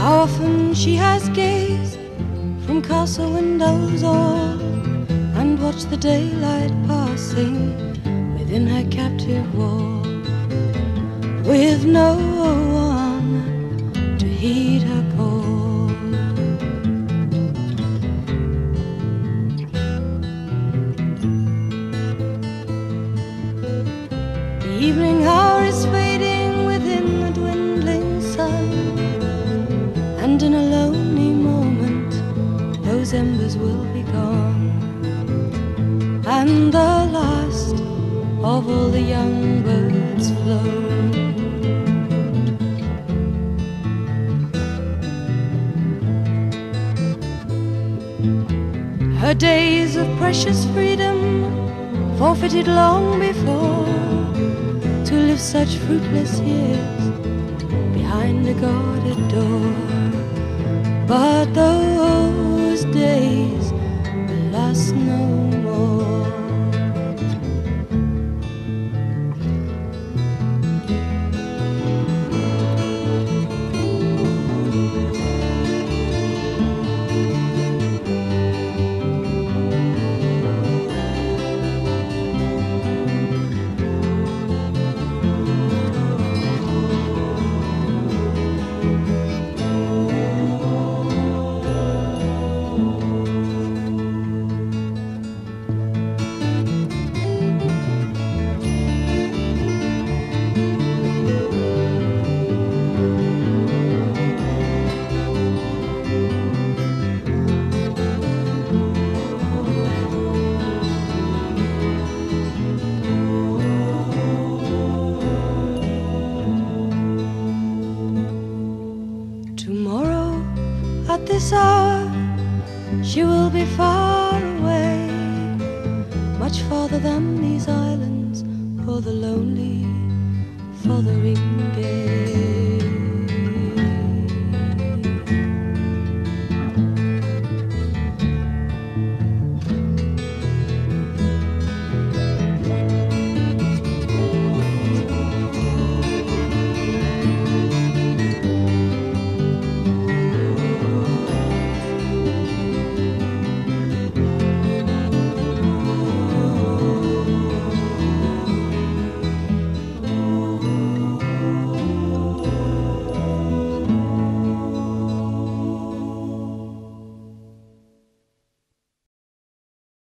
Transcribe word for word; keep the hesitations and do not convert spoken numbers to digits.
How often she has gazed from castle windows all, and watched the daylight passing within her captive wall, with no one to heed her call. The evening hour is fading within the dwindling sun, and in a lonely moment those embers will be gone, and the last of all the young birds flown. Her days of precious freedom, forfeited long before, to live such fruitless years behind a guarded door. But those days will last no more. Tomorrow at this hour she will be far away, much farther than these islands or the lonely Fotheringay.